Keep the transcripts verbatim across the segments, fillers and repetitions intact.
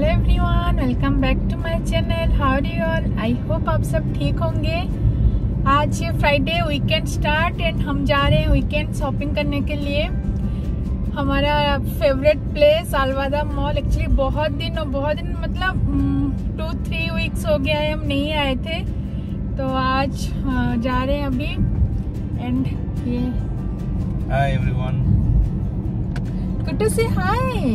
Everyone, welcome back to my channel. How are you all? I hope आप सब ठीक होंगे। आज फ्राइडे, वीकेंड स्टार्ट एंड हम जा रहे हैं वीकेंड शॉपिंग करने के लिए। हमारा फेवरेट प्लेस अल्वादा मॉल। एक्चुअली बहुत दिन बहुत दिन मतलब टू थ्री वीक्स हो गया है हम नहीं आए थे, तो आज जा रहे हैं अभी। एंड ये हाय एवरीवन, गुड टू से हाय।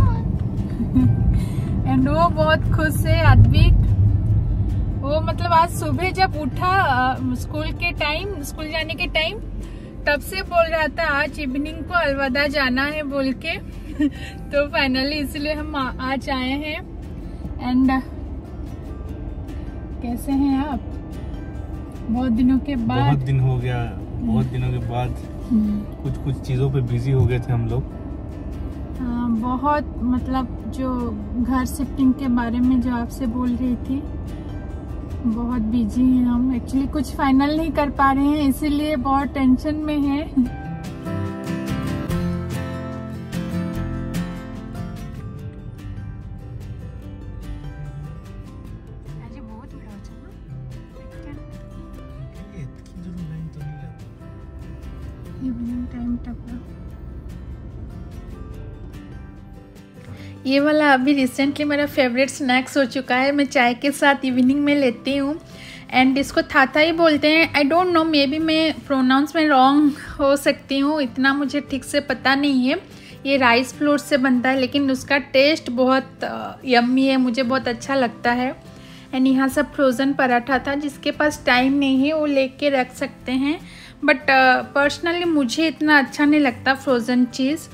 एंड वो बहुत खुश है अद्विक। वो मतलब आज सुबह जब उठा स्कूल के टाइम स्कूल जाने के टाइम तब से बोल रहा था आज इवनिंग को अलवादा जाना है बोल के। तो फाइनली इसलिए हम आज आए हैं। एंड कैसे हैं आप? बहुत दिनों के बाद बहुत दिन हो गया बहुत दिनों के बाद कुछ कुछ चीजों पे बिजी हो गए थे हम लोग। हाँ, बहुत मतलब जो घर शिफ्टिंग के बारे में जो आपसे बोल रही थी, बहुत बिजी हैं हम। एक्चुअली कुछ फाइनल नहीं कर पा रहे हैं, इसीलिए बहुत टेंशन में है। इवनिंग टाइम टपला ये वाला अभी रिसेंटली मेरा फेवरेट स्नैक्स हो चुका है। मैं चाय के साथ इवनिंग में लेती हूँ। एंड इसको थाथा ही बोलते हैं। I don't know, maybe मैं प्रोनाउंस में रॉन्ग हो सकती हूँ, इतना मुझे ठीक से पता नहीं है। ये राइस फ्लोर से बनता है, लेकिन उसका टेस्ट बहुत यम्मी है, मुझे बहुत अच्छा लगता है। एंड यहाँ सब फ्रोज़न पराठा था, जिसके पास टाइम नहीं है वो लेके रख सकते हैं। बट पर्सनली मुझे इतना अच्छा नहीं लगता फ्रोज़न चीज़।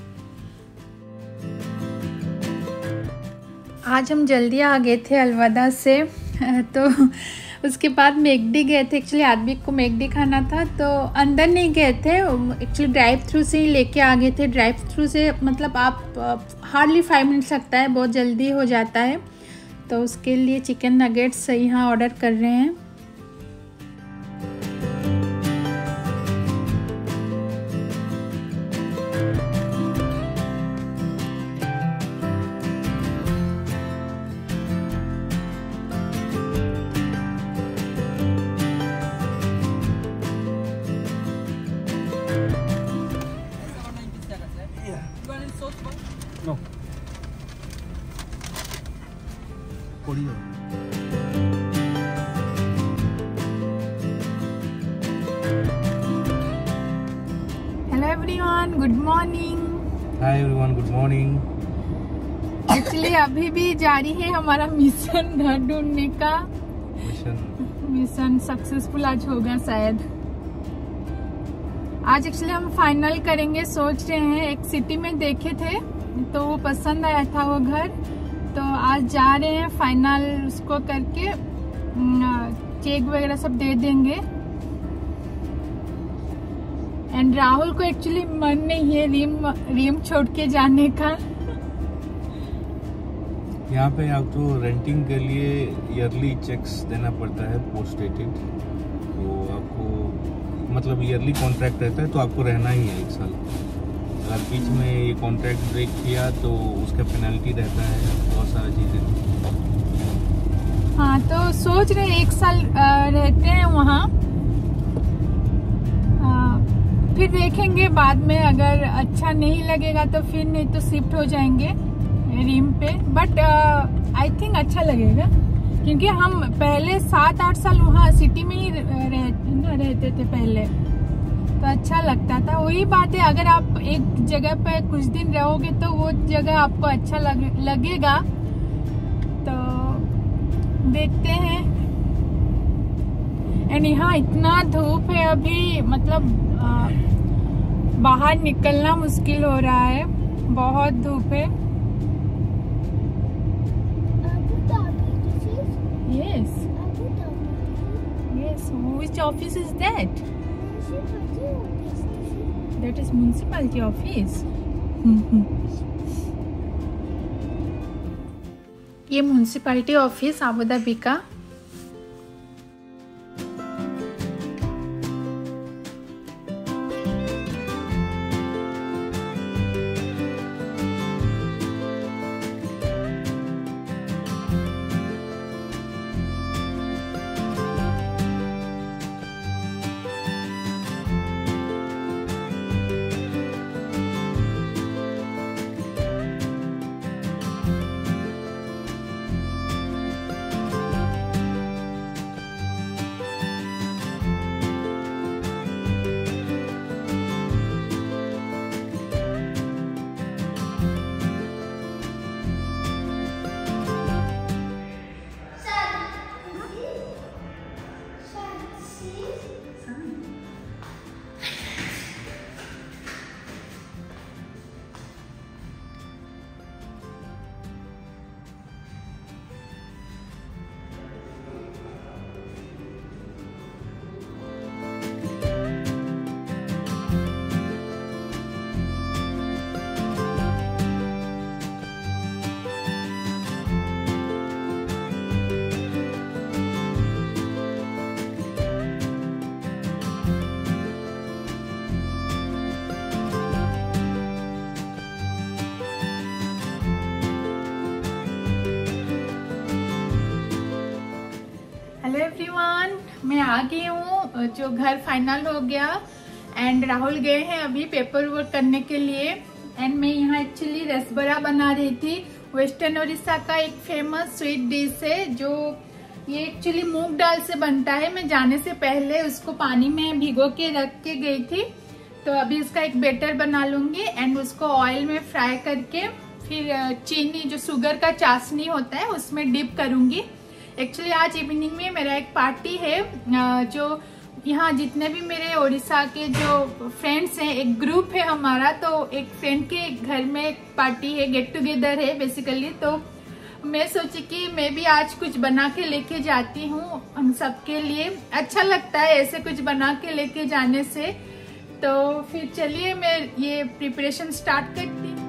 आज हम जल्दी आ गए थे अलवादा से, तो उसके बाद मेकडी गए थे। एक्चुअली आदमी को मेकडी खाना था, तो अंदर नहीं गए थे। एक्चुअली ड्राइव थ्रू से ही लेके आ गए थे। ड्राइव थ्रू से मतलब आप हार्डली फाइव मिनट्स लगता है, बहुत जल्दी हो जाता है। तो उसके लिए चिकन नगेट्स यहाँ ऑर्डर कर रहे हैं। No. Pollo. Hello everyone, good morning. Hi everyone, good morning. Actually अभी भी जारी है हमारा मिशन घर ढूंढने का। मिशन मिशन सक्सेसफुल आज होगा शायद। आज एक्चुअली हम फाइनल करेंगे, सोच रहे हैं। एक सिटी में देखे थे तो वो पसंद आया था वो घर, तो आज जा रहे हैं फाइनल उसको करके चेक वगैरह सब दे देंगे। एंड राहुल को एक्चुअली मन नहीं है रीम रीम छोड़ के जाने का। यहाँ पे आपको रेंटिंग के लिए ईयरली चेक्स देना पड़ता है, पोस्ट डेटेड। तो आपको मतलब ईयरली कॉन्ट्रैक्ट रहता है, तो आपको रहना ही है एक साल। अगर बीच में ये कॉन्ट्रैक्ट ब्रेक किया तो उसका पेनल्टी रहता है, बहुत सारी चीज़ें। हाँ, तो सोच रहे एक साल रहते हैं वहाँ, फिर देखेंगे बाद में। अगर अच्छा नहीं लगेगा तो फिर, नहीं तो शिफ्ट हो जाएंगे रीम पे। बट आई थिंक अच्छा लगेगा, क्योंकि हम पहले सात आठ साल वहाँ सिटी में ही रह, रहते थे पहले, तो अच्छा लगता था। वही बात है, अगर आप एक जगह पे कुछ दिन रहोगे तो वो जगह आपको अच्छा लग, लगेगा। तो देखते हैं। एंड यहाँ इतना धूप है अभी, मतलब आ, बाहर निकलना मुश्किल हो रहा है, बहुत धूप है। Yes. Yes. Which office is that? That is municipality office. ये म्यूनसिपैलिटी ऑफिस अबू धाबी का। आ गई हूँ, जो घर फाइनल हो गया एंड राहुल गए हैं अभी पेपर वर्क करने के लिए। एंड मैं यहाँ एक्चुअली रसबरा बना रही थी। वेस्टर्न उड़ीसा का एक फेमस स्वीट डिश है, जो ये एक्चुअली मूंग दाल से बनता है। मैं जाने से पहले उसको पानी में भिगो के रख के गई थी, तो अभी इसका एक बैटर बना लूंगी एंड उसको ऑयल में फ्राई करके फिर चीनी, जो शुगर का चाशनी होता है, उसमें डिप करूंगी। एक्चुअली आज इवनिंग में मेरा एक पार्टी है, जो यहाँ जितने भी मेरे उड़ीसा के जो फ्रेंड्स हैं, एक ग्रुप है हमारा, तो एक फ्रेंड के घर में एक पार्टी है, गेट टुगेदर है बेसिकली। तो मैं सोची कि मैं भी आज कुछ बना के लेके जाती हूँ हम सबके लिए। अच्छा लगता है ऐसे कुछ बना के लेके जाने से। तो फिर चलिए मैं ये प्रिपरेशन स्टार्ट करती हूँ।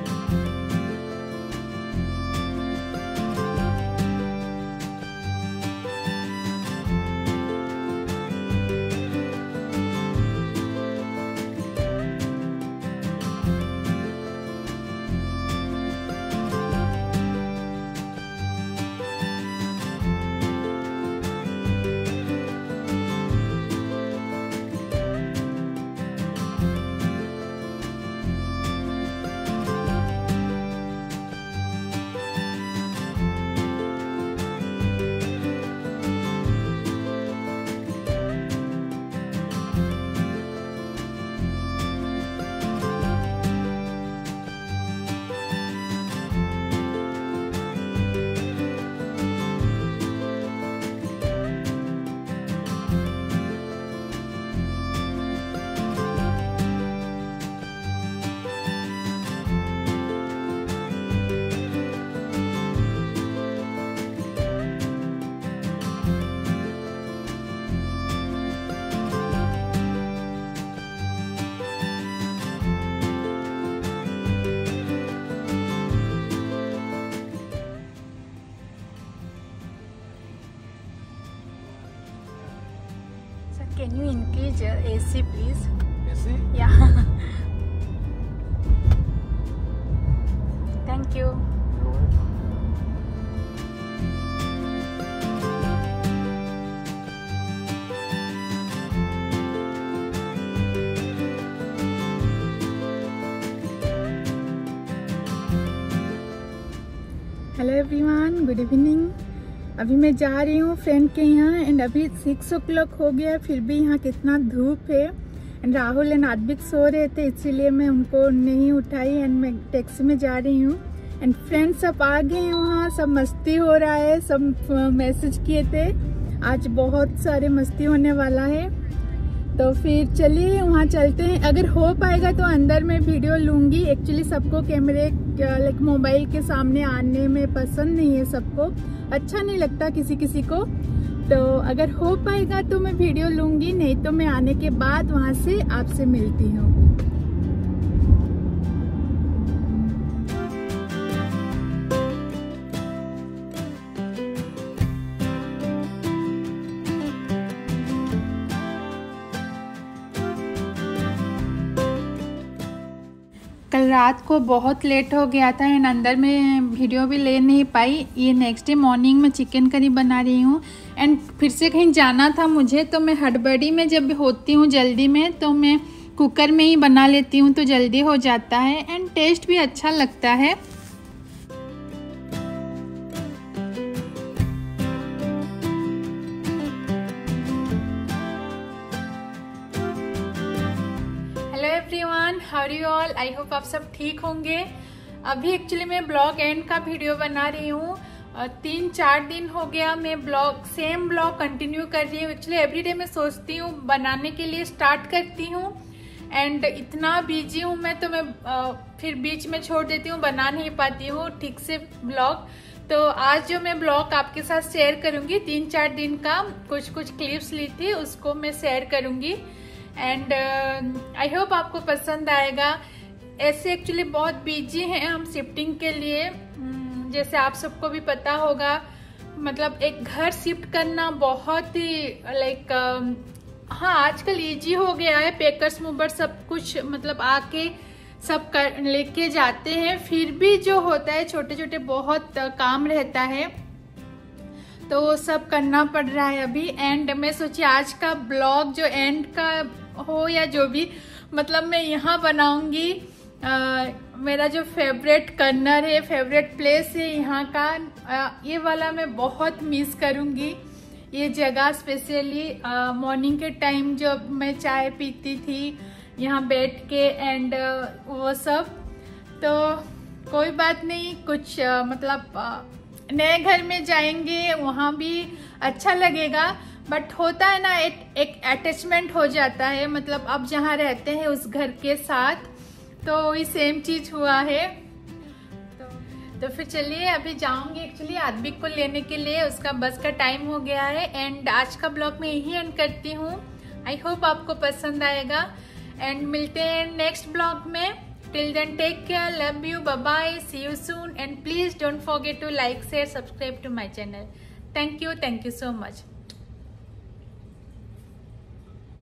Can you increase your A C please? A C? Yeah. Thank you. Hello everyone, good evening. अभी मैं जा रही हूँ फ्रेंड के यहाँ एंड अभी सिक्स ओ क्लॉक हो गया, फिर भी यहाँ कितना धूप है। एंड राहुल एंड आद्विक सो रहे थे, इसीलिए मैं उनको नहीं उठाई एंड मैं टैक्सी में जा रही हूँ। एंड फ्रेंड्स सब आ गए हैं, वहाँ सब मस्ती हो रहा है। सब मैसेज किए थे, आज बहुत सारे मस्ती होने वाला है। तो फिर चलिए वहाँ चलते हैं। अगर हो पाएगा तो अंदर में वीडियो लूँगी। एक्चुअली सबको कैमरे लाइक मोबाइल के सामने आने में पसंद नहीं है, सबको अच्छा नहीं लगता किसी किसी को। तो अगर हो पाएगा तो मैं वीडियो लूँगी, नहीं तो मैं आने के बाद वहाँ से आपसे मिलती हूँ। कल रात को बहुत लेट हो गया था एंड अंदर में वीडियो भी ले नहीं पाई। ये नेक्स्ट डे मॉर्निंग में चिकन करी बना रही हूँ एंड फिर से कहीं जाना था मुझे, तो मैं हड़बड़ी में जब होती हूँ जल्दी में, तो मैं कुकर में ही बना लेती हूँ, तो जल्दी हो जाता है एंड टेस्ट भी अच्छा लगता है। Everyone, how are you all? I hope आप सब ठीक होंगे। अभी एक्चुअली मैं ब्लॉग एंड का वीडियो बना रही हूँ। तीन चार दिन हो गया मैं ब्लॉग सेम ब्लॉग कंटिन्यू कर रही हूँ। एक्चुअली एवरीडे मैं सोचती हूँ बनाने के लिए स्टार्ट करती हूँ एंड इतना बिजी हूँ मैं, तो मैं आ, फिर बीच में छोड़ देती हूँ, बना नहीं पाती हूँ ठीक से ब्लॉग। तो आज जो मैं ब्लॉग आपके साथ शेयर करूँगी, तीन चार दिन का कुछ कुछ क्लिप्स ली थी, उसको मैं शेयर करूँगी एंड आई होप आपको पसंद आएगा। ऐसे एक्चुअली बहुत बिजी हैं हम शिफ्टिंग के लिए, जैसे आप सबको भी पता होगा। मतलब एक घर शिफ्ट करना बहुत ही लाइक हाँ आजकल इजी हो गया है, पैकर्स मूवर सब कुछ मतलब आके सब कर लेके जाते हैं, फिर भी जो होता है छोटे छोटे बहुत काम रहता है। तो वो सब करना पड़ रहा है अभी। एंड मैं सोची आज का ब्लॉग जो एंड का हो या जो भी, मतलब मैं यहाँ बनाऊंगी मेरा जो फेवरेट कर्नर है, फेवरेट प्लेस है यहाँ का। आ, ये वाला मैं बहुत मिस करूँगी ये जगह, स्पेशली मॉर्निंग के टाइम जब मैं चाय पीती थी यहाँ बैठ के एंड वो सब। तो कोई बात नहीं, कुछ आ, मतलब आ, नए घर में जाएंगे वहाँ भी अच्छा लगेगा, बट होता है ना एक, एक अटैचमेंट हो जाता है, मतलब अब जहाँ रहते हैं उस घर के साथ, तो वही सेम चीज हुआ है। तो, तो फिर चलिए अभी जाऊंगी एक्चुअली आदमी को लेने के लिए, उसका बस का टाइम हो गया है। एंड आज का ब्लॉग मैं यही एंड करती हूँ। आई होप आपको पसंद आएगा एंड मिलते हैं नेक्स्ट ब्लॉग में। Till then take care, love you, bye bye, see you soon and please don't forget to like share subscribe to my channel. Thank you, thank you so much.